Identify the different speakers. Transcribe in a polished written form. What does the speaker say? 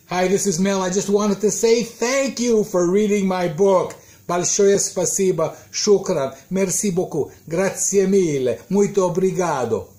Speaker 1: Hi, this is Mel. I just wanted to say thank you for reading my book. Большое спасибо, shukran, merci beaucoup, grazie mille, muito obrigado.